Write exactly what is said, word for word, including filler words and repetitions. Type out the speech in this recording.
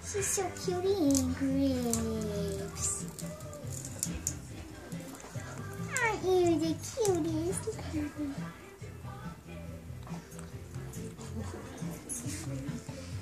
She's so cutie and grapes. Aren't you the cutest?